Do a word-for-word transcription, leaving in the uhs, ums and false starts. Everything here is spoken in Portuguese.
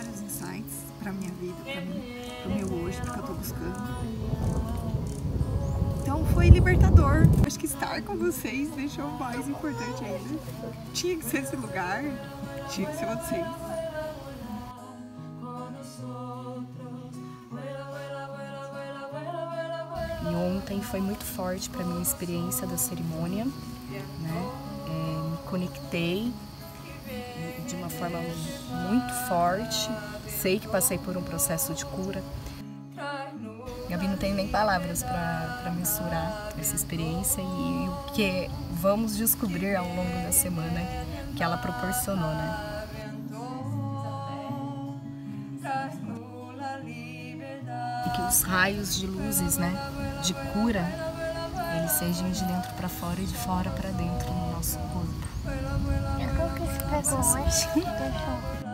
vários insights pra minha vida, pra mim, pro meu hoje, pro que eu tô buscando. Então foi libertador. Acho que estar com vocês deixou mais importante ainda. Tinha que ser esse lugar, tinha que ser vocês. E ontem foi muito forte para mim a experiência da cerimônia, né? É, me conectei de uma forma muito forte. Sei que passei por um processo de cura. Gabi, não tenho nem palavras para mensurar essa experiência e o que vamos descobrir ao longo da semana que ela proporcionou, né? E que os raios de luzes, né, de cura, eles sejam de dentro para fora e de fora para dentro no nosso corpo. Eu vou que você pegou hoje.